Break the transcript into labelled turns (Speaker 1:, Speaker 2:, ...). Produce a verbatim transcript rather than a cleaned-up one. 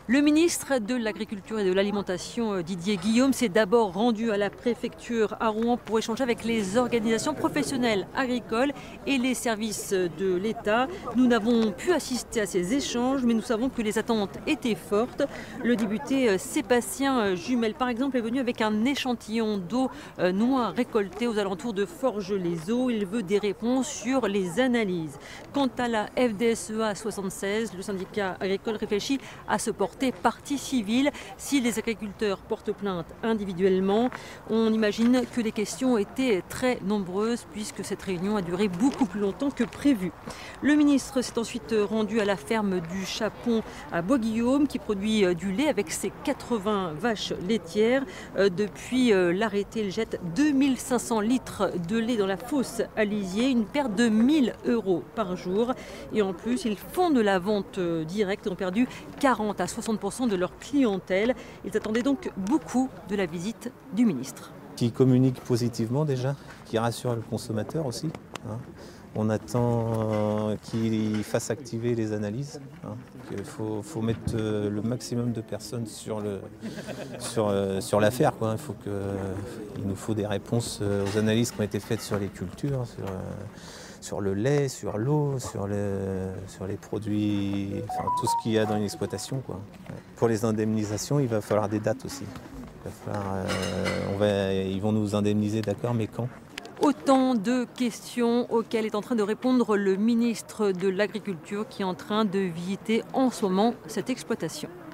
Speaker 1: Le ministre de l'Agriculture et de l'Alimentation, Didier Guillaume, s'est d'abord rendu à la préfecture à Rouen pour échanger avec les organisations professionnelles agricoles et les services de l'État. Nous n'avons pu assister à ces échanges, mais nous savons que les attentes étaient fortes. Le député Sébastien Jumel, par exemple, est venu avec un échantillon d'eau noire récoltée aux alentours de Forges-les-Eaux. Il veut des réponses sur les analyses. Quant à la F D S E A soixante-seize, le syndicat agricole réfléchit à se porter partie civile si les agriculteurs portent plainte individuellement. On imagine que les questions étaient très nombreuses puisque cette réunion a duré beaucoup plus longtemps que prévu. Le ministre s'est ensuite rendu à la ferme du Chapon à Bois-Guillaume qui produit du lait avec ses quatre-vingts vaches laitières. Depuis l'arrêté, il jette deux mille cinq cents litres de lait dans la fosse à Lisier, une perte de mille euros par jour. Et en plus, ils font de la vente directe et ont perdu quarante à soixante pour cent de leur clientèle. Ils attendaient donc beaucoup de la visite du ministre.
Speaker 2: Qui communique positivement déjà, qui rassure le consommateur aussi. Hein. On attend qu'il fasse activer les analyses. Hein. Il faut, faut mettre le maximum de personnes sur, le, sur, sur l'affaire. Quoi. Il, faut que, il nous faut des réponses aux analyses qui ont été faites sur les cultures, sur, sur le lait, sur l'eau, sur, le, sur les produits, enfin tout ce qu'il y a dans une exploitation. Quoi. Pour les indemnisations, il va falloir des dates aussi. Il va falloir, euh, on va, ils vont nous indemniser, d'accord, mais quand ?
Speaker 1: Autant de questions auxquelles est en train de répondre le ministre de l'Agriculture qui est en train de visiter en ce moment cette exploitation.